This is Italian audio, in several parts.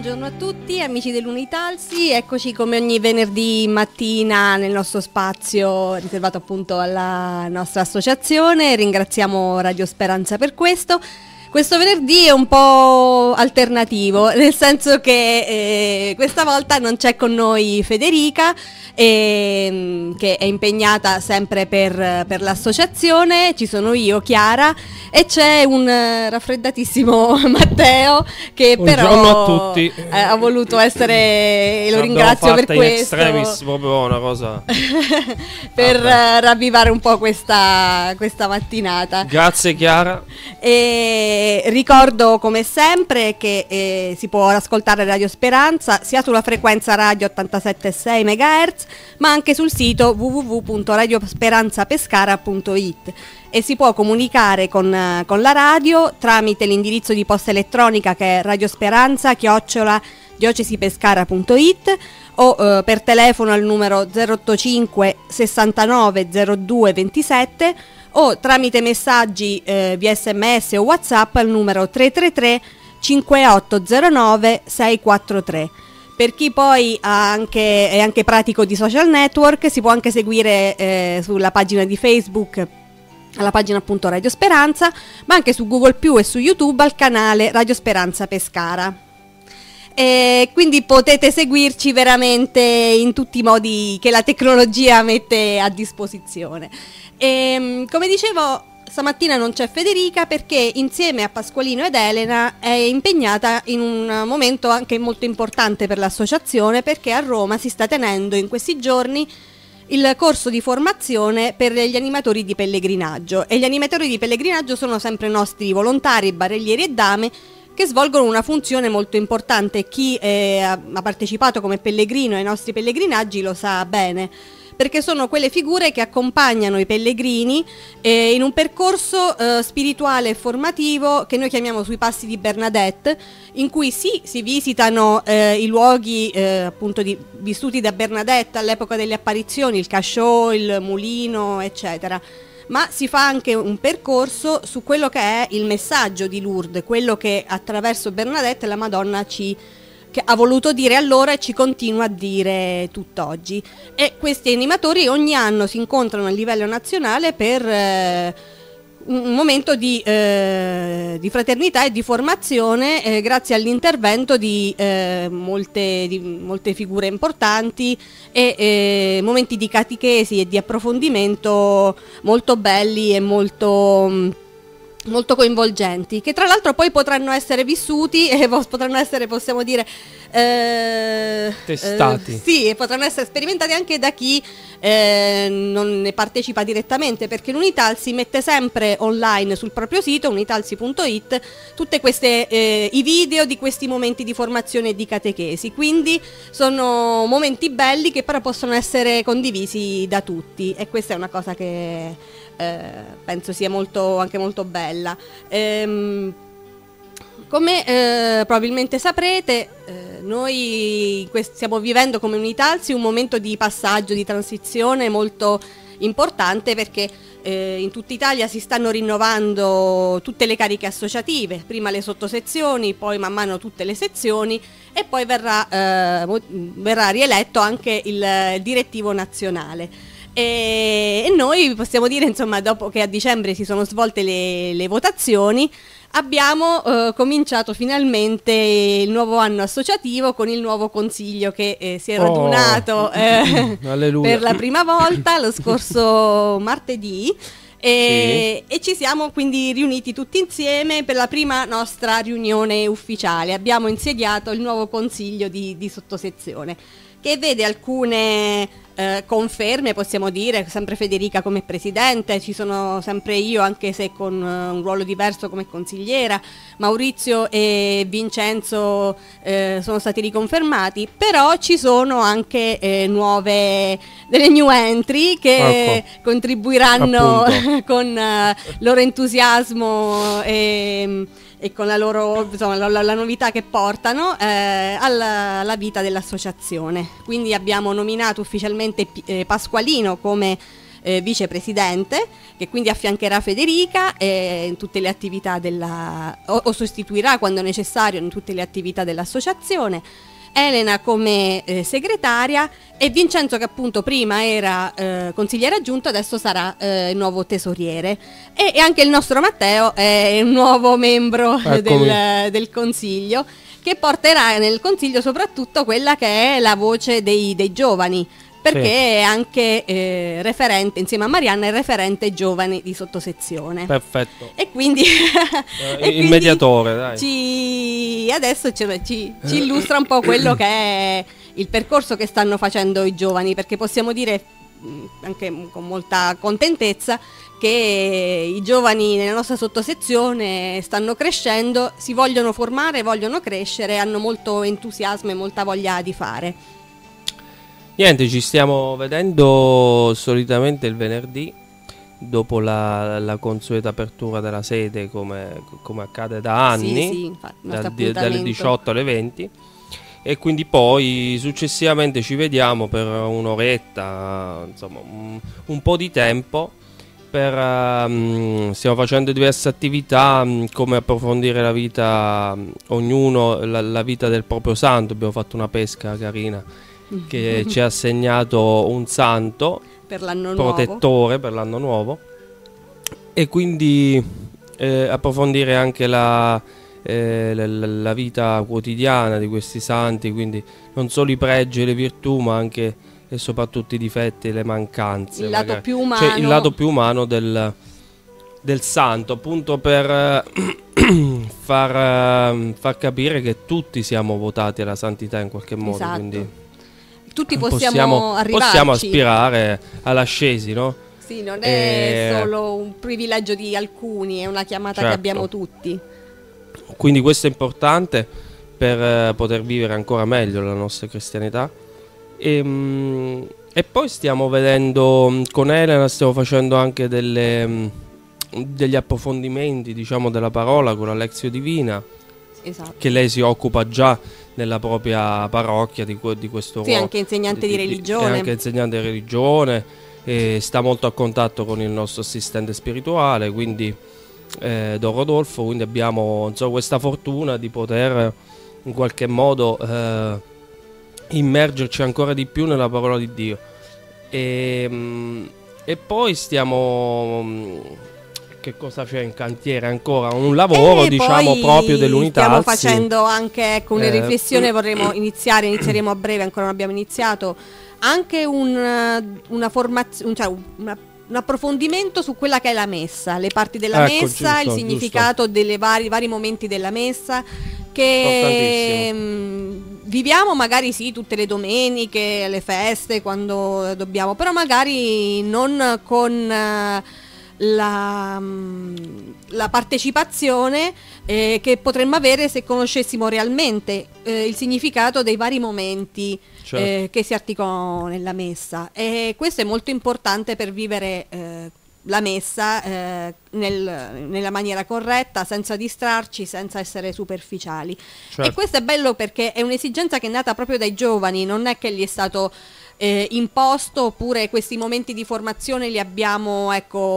buongiorno a tutti amici dell'Unitalsi, eccoci come ogni venerdì mattina nel nostro spazio riservato appunto alla nostra associazione. Ringraziamo Radio Speranza per questo. Questo venerdì è un po' alternativo, nel senso che questa volta non c'è con noi Federica, che è impegnata sempre per l'associazione, ci sono io, Chiara, e c'è un raffreddatissimo Matteo che buongiorno però a tutti. Ha voluto essere, e lo ringrazio per questo, in extremis, proprio una cosa per ravvivare un po' questa mattinata. Grazie Chiara. E ricordo come sempre che si può ascoltare Radio Speranza sia sulla frequenza radio 87,6 MHz, ma anche sul sito www.radiosperanzapescara.it, e si può comunicare con la radio tramite l'indirizzo di posta elettronica che è radiosperanza@diocesipescara.it o per telefono al numero 085 69 02 27 o tramite messaggi via SMS o WhatsApp al numero 333 5809 643. Per chi poi è anche pratico di social network, si può anche seguire sulla pagina di Facebook, alla pagina appunto Radio Speranza, ma anche su Google Più e su YouTube al canale Radio Speranza Pescara. E quindi potete seguirci veramente in tutti i modi che la tecnologia mette a disposizione. E, come dicevo, stamattina non c'è Federica perché insieme a Pasqualino ed Elena è impegnata in un momento anche molto importante per l'associazione, perché a Roma si sta tenendo in questi giorni il corso di formazione per gli animatori di pellegrinaggio, e gli animatori di pellegrinaggio sono sempre nostri volontari, barellieri e dame che svolgono una funzione molto importante. Chi ha partecipato come pellegrino ai nostri pellegrinaggi lo sa bene, perché sono quelle figure che accompagnano i pellegrini in un percorso spirituale e formativo che noi chiamiamo sui passi di Bernadette, in cui si visitano i luoghi appunto vissuti da Bernadette all'epoca delle apparizioni, il Cachot, il mulino, eccetera, ma si fa anche un percorso su quello che è il messaggio di Lourdes, quello che attraverso Bernadette la Madonna che ha voluto dire allora e ci continua a dire tutt'oggi. E questi animatori ogni anno si incontrano a livello nazionale per un momento di fraternità e di formazione, grazie all'intervento di molte figure importanti e momenti di catechesi e di approfondimento molto belli e molto coinvolgenti, che tra l'altro poi potranno essere vissuti e potranno essere, possiamo dire, testati. Sì, e potranno essere sperimentati anche da chi non ne partecipa direttamente, perché l'Unitalsi mette sempre online sul proprio sito unitalsi.it tutte queste i video di questi momenti di formazione e di catechesi, quindi sono momenti belli che però possono essere condivisi da tutti, e questa è una cosa che penso sia anche molto bella. Come probabilmente saprete, noi stiamo vivendo come Unitalsi un momento di passaggio, di transizione molto importante, perché in tutta Italia si stanno rinnovando tutte le cariche associative, prima le sottosezioni, poi man mano tutte le sezioni, e poi verrà rieletto anche il direttivo nazionale. E noi possiamo dire, insomma, dopo che a dicembre si sono svolte le votazioni, abbiamo cominciato finalmente il nuovo anno associativo con il nuovo consiglio che si è radunato per la prima volta lo scorso martedì. E ci siamo quindi riuniti tutti insieme per la prima nostra riunione ufficiale. Abbiamo insediato il nuovo consiglio di sottosezione, che vede alcune conferme, possiamo dire, sempre Federica come presidente, ci sono sempre io, anche se con un ruolo diverso come consigliera, Maurizio e Vincenzo sono stati riconfermati, però ci sono anche delle new entry che contribuiranno con loro entusiasmo e con la loro, insomma, la novità che portano alla vita dell'associazione. Quindi abbiamo nominato ufficialmente Pasqualino come vicepresidente, che quindi affiancherà Federica in tutte le attività o sostituirà quando necessario in tutte le attività dell'associazione, Elena come segretaria, e Vincenzo, che appunto prima era consigliere aggiunto, adesso sarà il nuovo tesoriere, e anche il nostro Matteo è un nuovo membro del consiglio, che porterà nel consiglio soprattutto quella che è la voce dei giovani, perché è anche referente, insieme a Marianna, è referente giovani di sottosezione. Perfetto. E quindi il mediatore, dai. Adesso ci illustra un po' quello che è il percorso che stanno facendo i giovani, perché possiamo dire anche con molta contentezza che i giovani nella nostra sottosezione stanno crescendo, si vogliono formare, vogliono crescere, hanno molto entusiasmo e molta voglia di fare. Niente, ci stiamo vedendo solitamente il venerdì, dopo la consueta apertura della sede, come accade da anni, sì, infatti, dalle 18 alle 20, e quindi poi successivamente ci vediamo per un'oretta, insomma un po' di tempo, stiamo facendo diverse attività, come approfondire la vita, ognuno la vita del proprio santo. Abbiamo fatto una pesca carina che ci ha assegnato un santo per l'anno protettore per l'anno nuovo, e quindi approfondire anche la vita quotidiana di questi santi, quindi non solo i pregi e le virtù, ma anche e soprattutto i difetti e le mancanze, il lato più umano, cioè il lato più umano del santo, appunto per far capire che tutti siamo votati alla santità in qualche modo. Esatto. Quindi tutti possiamo arrivarci. Possiamo aspirare all'ascesi, no? Sì, non è solo un privilegio di alcuni, è una chiamata che abbiamo tutti. Quindi questo è importante per poter vivere ancora meglio la nostra cristianità. E poi stiamo vedendo con Elena, stiamo facendo anche degli approfondimenti, diciamo, della parola con la Lectio Divina. Esatto. Che lei si occupa già nella propria parrocchia di questo ruolo. Sì, anche insegnante di religione. È anche insegnante di religione, e sta molto a contatto con il nostro assistente spirituale, quindi Don Rodolfo, quindi abbiamo questa fortuna di poter in qualche modo immergerci ancora di più nella parola di Dio. E poi stiamo... Che cosa c'è in cantiere ancora? Un lavoro, diciamo, proprio dell'unità. Stiamo facendo anche una riflessione, inizieremo a breve, ancora non abbiamo iniziato, anche una formazione, cioè un approfondimento su quella che è la messa, le parti della messa, il significato dei vari momenti della messa, che viviamo magari sì tutte le domeniche, le feste, quando dobbiamo, però magari non con la partecipazione che potremmo avere se conoscessimo realmente il significato dei vari momenti che si articolano nella messa, e questo è molto importante per vivere la messa nella maniera corretta, senza distrarci, senza essere superficiali. E questo è bello perché è un'esigenza che è nata proprio dai giovani, non è che gli è stato imposto, oppure questi momenti di formazione li abbiamo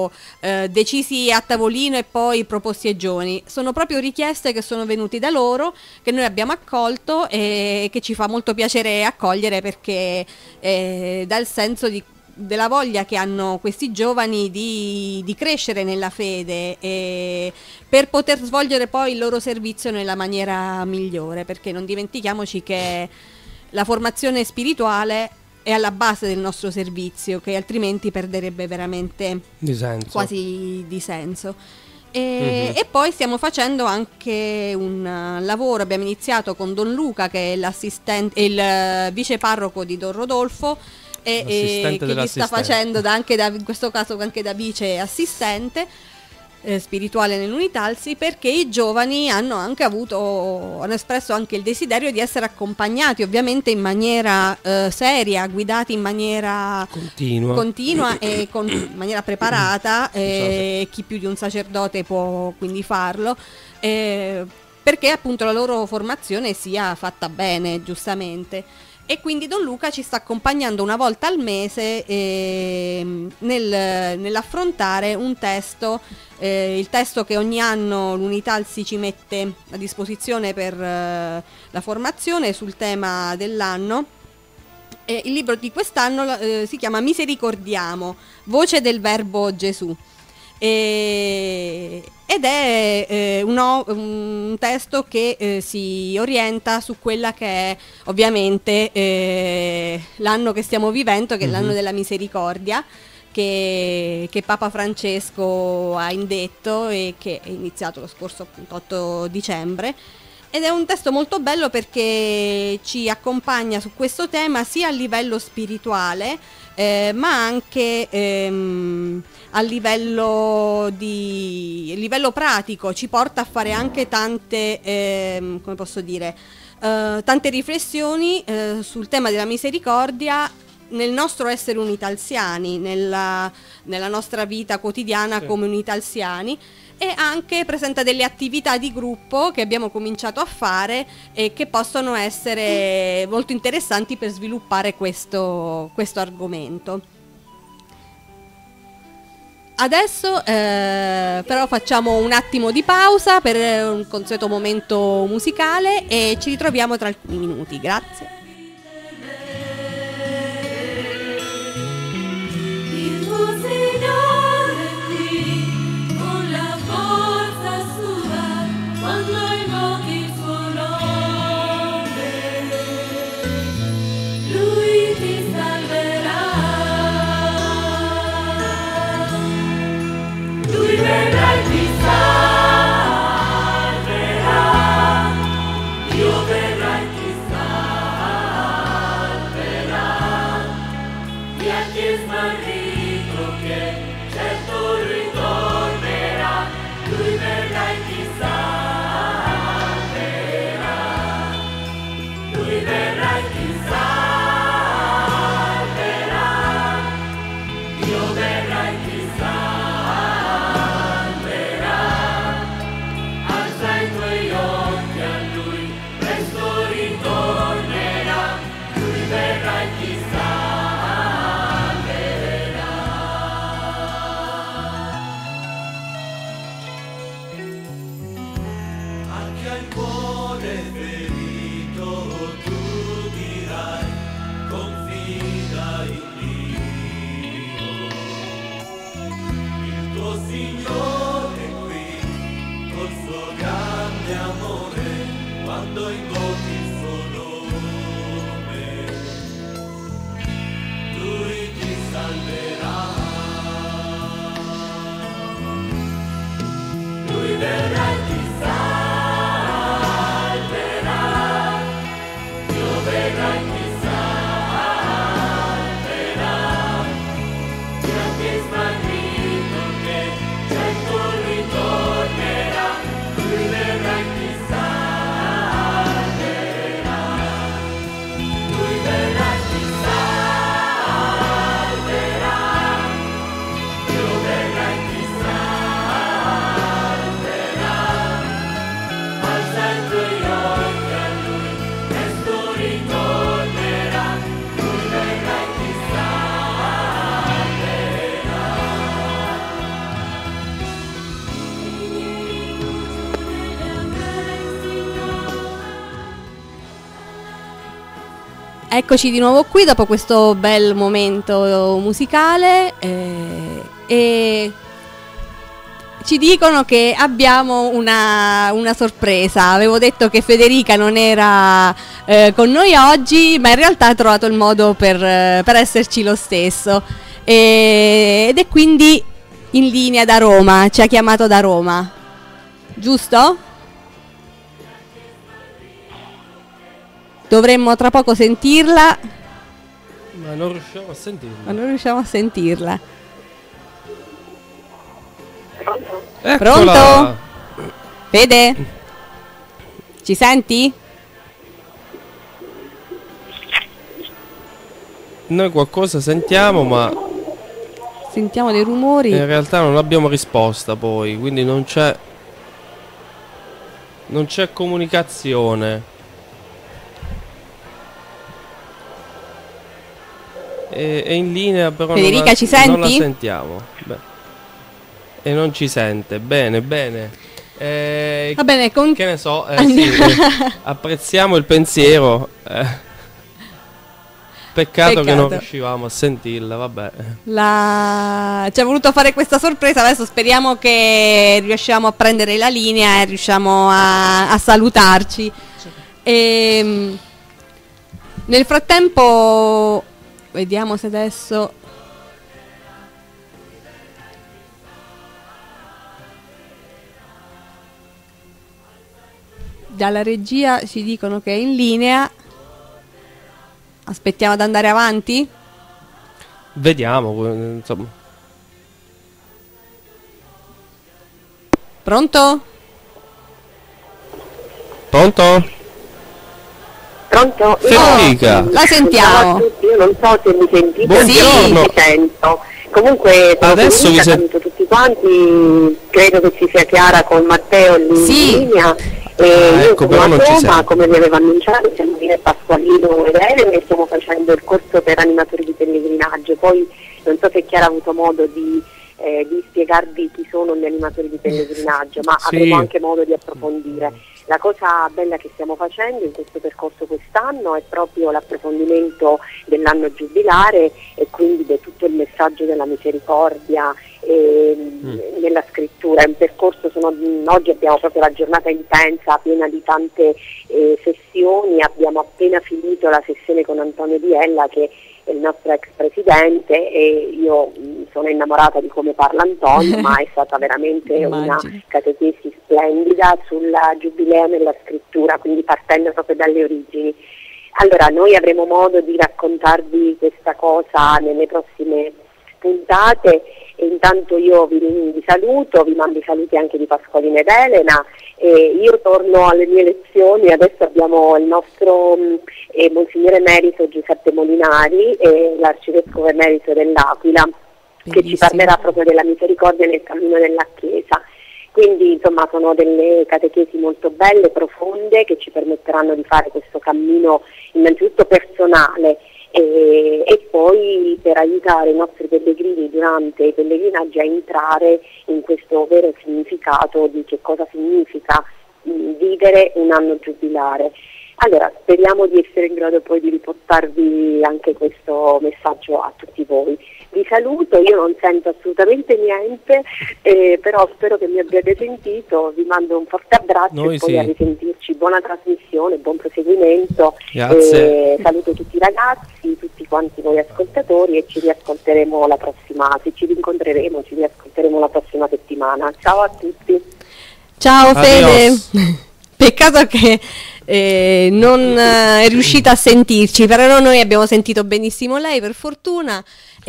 decisi a tavolino e poi proposti ai giovani. Sono proprio richieste che sono venute da loro, che noi abbiamo accolto e che ci fa molto piacere accogliere, perché dà il senso della voglia che hanno questi giovani di crescere nella fede e per poter svolgere poi il loro servizio nella maniera migliore, perché non dimentichiamoci che la formazione spirituale è alla base del nostro servizio, che altrimenti perderebbe veramente quasi di senso. E poi stiamo facendo anche un lavoro, abbiamo iniziato con Don Luca, che è l'assistente, il vice parroco di Don Rodolfo, e che gli sta facendo in questo caso anche da vice assistente spirituale nell'Unitalsi, perché i giovani hanno espresso anche il desiderio di essere accompagnati, ovviamente in maniera seria, guidati in maniera continua e in maniera preparata, chi più di un sacerdote può quindi farlo, perché appunto la loro formazione sia fatta bene, giustamente. E quindi Don Luca ci sta accompagnando una volta al mese nell'affrontare un testo, il testo che ogni anno l'Unitalsi ci mette a disposizione per la formazione sul tema dell'anno. Il libro di quest'anno si chiama Misericordiamo, voce del Verbo Gesù. Ed è un testo che si orienta su quella che è ovviamente l'anno che stiamo vivendo, che è l'anno della misericordia, che Papa Francesco ha indetto e che è iniziato lo scorso appunto 8 dicembre. Ed è un testo molto bello perché ci accompagna su questo tema sia a livello spirituale ma anche a livello pratico. Ci porta a fare anche tante, come posso dire, tante riflessioni sul tema della misericordia nel nostro essere unitalsiani, nella nostra vita quotidiana come unitalsiani. E anche presenta delle attività di gruppo che abbiamo cominciato a fare e che possono essere molto interessanti per sviluppare questo argomento. Adesso però facciamo un attimo di pausa per un consueto momento musicale e ci ritroviamo tra alcuni minuti. Grazie. Eccoci di nuovo qui dopo questo bel momento musicale e ci dicono che abbiamo una sorpresa. Avevo detto che Federica non era con noi oggi, ma in realtà ha trovato il modo per esserci lo stesso ed è quindi in linea da Roma, ci ha chiamato da Roma, giusto? Dovremmo tra poco sentirla. Ma non riusciamo a sentirla. Eccola. Pronto? Fede? Ci senti? Noi qualcosa sentiamo, ma sentiamo dei rumori. In realtà non abbiamo risposta poi, quindi non c'è comunicazione. è in linea, però Federica, ci senti? Non la sentiamo. Beh. E non ci sente. Bene. Va bene, che ne so, sì, apprezziamo il pensiero. Peccato che non riuscivamo a sentirla, vabbè. Ci ha voluto fare questa sorpresa, adesso speriamo che riusciamo a prendere la linea e riusciamo a salutarci. Nel frattempo, vediamo se adesso... Dalla regia ci dicono che è in linea. Aspettiamo ad andare avanti? Vediamo, insomma. Pronto? Pronto? Federica. La sentiamo. Ciao a tutti, io non so se mi sentite. Buongiorno. Sì, mi sento. Comunque adesso vi saluto tutti quanti, credo che ci sia Chiara con Matteo in linea. Io ecco, sono a Roma, come vi avevo annunciato, siamo in Pasqualino ed Elena e stiamo facendo il corso per animatori di pellegrinaggio. Poi non so se Chiara ha avuto modo di spiegarvi chi sono gli animatori di pellegrinaggio, ma sì, avremo anche modo di approfondire. La cosa bella che stiamo facendo in questo percorso quest'anno è proprio l'approfondimento dell'anno giubilare e quindi di tutto il messaggio della misericordia nella scrittura. È un percorso, oggi abbiamo proprio la giornata intensa, piena di tante sessioni, abbiamo appena finito la sessione con Antonio Biella che è il nostro ex presidente e io sono innamorata di come parla Antonio, ma è stata veramente una catechesi splendida sul giubileo nella scrittura, quindi partendo proprio dalle origini. Allora, noi avremo modo di raccontarvi questa cosa nelle prossime puntate e intanto io vi saluto, vi mando i saluti anche di Pasqualina ed Elena e io torno alle mie lezioni. Adesso abbiamo il nostro Monsignore Emerito Giuseppe Molinari e l'Arcivescovo Emerito dell'Aquila che ci parlerà proprio della misericordia nel cammino della Chiesa. Quindi insomma sono delle catechesi molto belle, profonde, che ci permetteranno di fare questo cammino innanzitutto personale e poi per aiutare i nostri pellegrini durante i pellegrinaggi a entrare in questo vero significato di che cosa significa vivere un anno giubilare. Allora, speriamo di essere in grado poi di riportarvi anche questo messaggio a tutti voi. Vi saluto, io non sento assolutamente niente, però spero che mi abbiate sentito, vi mando un forte abbraccio Noi e poi sì. a risentirci, buona trasmissione, buon proseguimento. Grazie. Saluto tutti i ragazzi, tutti quanti voi ascoltatori e ci riascolteremo la prossima, se ci rincontreremo, ci riascolteremo la prossima settimana. Ciao a tutti. Ciao Fede. Adios. Peccato che non è riuscita a sentirci, però noi abbiamo sentito benissimo lei per fortuna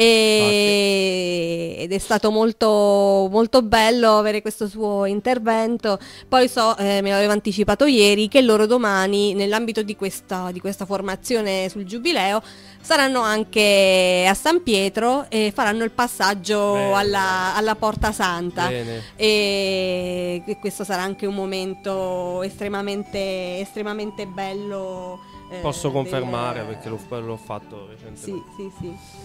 ed è stato molto, molto bello avere questo suo intervento. Poi me l'aveva anticipato ieri, che loro domani nell'ambito di questa formazione sul Giubileo saranno anche a San Pietro e faranno il passaggio alla Porta Santa. E questo sarà anche un momento estremamente bello. Posso confermare perché l'ho fatto recentemente. Sì.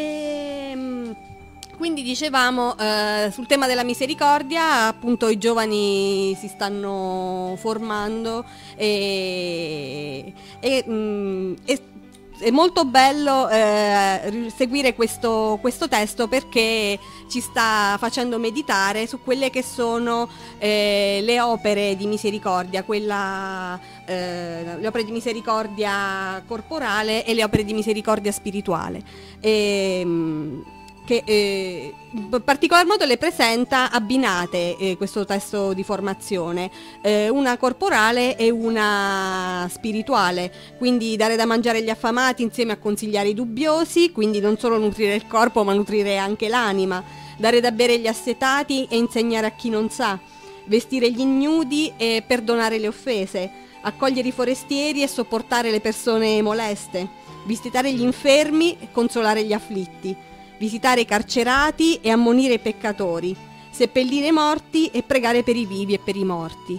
Quindi dicevamo sul tema della misericordia, appunto i giovani si stanno formando e è molto bello seguire questo testo perché ci sta facendo meditare su quelle che sono le opere di misericordia, le opere di misericordia corporale e le opere di misericordia spirituale. Che in particolar modo le presenta abbinate questo testo di formazione, una corporale e una spirituale, quindi dare da mangiare agli affamati insieme a consigliare i dubbiosi, quindi non solo nutrire il corpo ma nutrire anche l'anima, dare da bere agli assetati e insegnare a chi non sa, vestire gli ignudi e perdonare le offese, accogliere i forestieri e sopportare le persone moleste, visitare gli infermi e consolare gli afflitti, visitare i carcerati e ammonire i peccatori, seppellire i morti e pregare per i vivi e per i morti.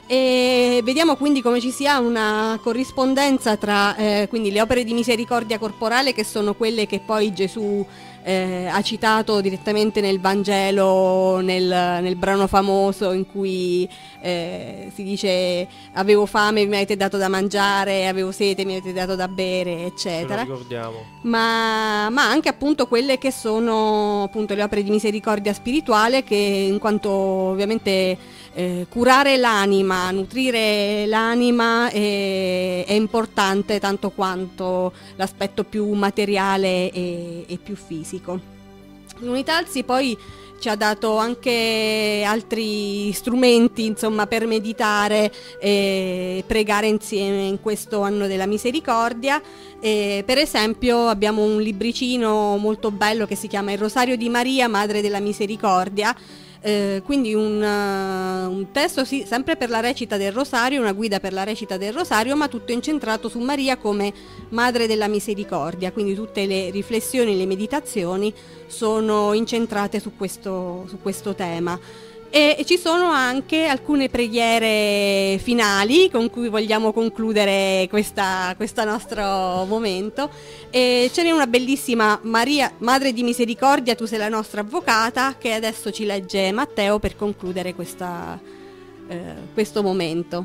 E vediamo quindi come ci sia una corrispondenza tra quindi le opere di misericordia corporale, che sono quelle che poi Gesù ha citato direttamente nel Vangelo, nel brano famoso in cui si dice: avevo fame, mi avete dato da mangiare, avevo sete, mi avete dato da bere, eccetera. Ma anche appunto quelle che sono appunto le opere di misericordia spirituale, che in quanto ovviamente curare l'anima, nutrire l'anima è importante tanto quanto l'aspetto più materiale e più fisico. L'Unitalsi poi ci ha dato anche altri strumenti, insomma, per meditare e pregare insieme in questo anno della misericordia. Per esempio abbiamo un libricino molto bello che si chiama Il Rosario di Maria, Madre della Misericordia. Quindi un testo sempre per la recita del rosario, una guida per la recita del rosario, ma tutto incentrato su Maria come Madre della Misericordia, quindi tutte le riflessioni, le meditazioni sono incentrate su questo tema. E ci sono anche alcune preghiere finali con cui vogliamo concludere questo nostro momento. E ce n'è una bellissima: Maria, Madre di Misericordia, tu sei la nostra avvocata, che adesso ci legge Matteo per concludere questo momento.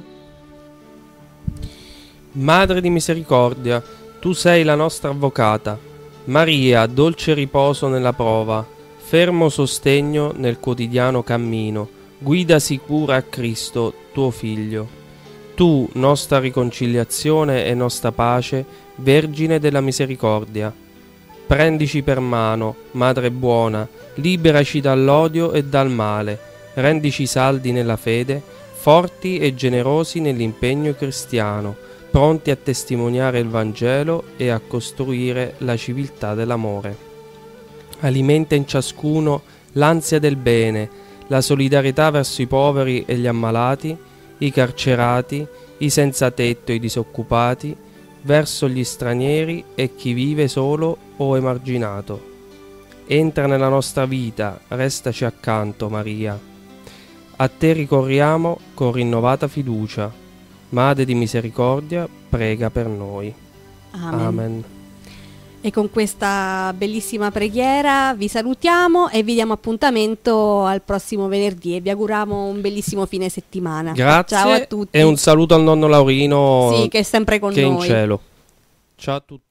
Madre di Misericordia, tu sei la nostra avvocata. Maria, dolce riposo nella prova, fermo sostegno nel quotidiano cammino, guida sicura a Cristo, tuo Figlio. Tu, nostra riconciliazione e nostra pace, Vergine della Misericordia. Prendici per mano, Madre buona, liberaci dall'odio e dal male, rendici saldi nella fede, forti e generosi nell'impegno cristiano, pronti a testimoniare il Vangelo e a costruire la civiltà dell'amore. Alimenta in ciascuno l'ansia del bene, la solidarietà verso i poveri e gli ammalati, i carcerati, i senza tetto e i disoccupati, verso gli stranieri e chi vive solo o emarginato. Entra nella nostra vita, restaci accanto, Maria. A te ricorriamo con rinnovata fiducia. Madre di Misericordia, prega per noi. Amen. Amen. E con questa bellissima preghiera vi salutiamo e vi diamo appuntamento al prossimo venerdì e vi auguriamo un bellissimo fine settimana. Grazie. Ciao a tutti. E un saluto al nonno Laurino, sì, che è sempre con noi. Che è in noi. cielo. Ciao a tutti.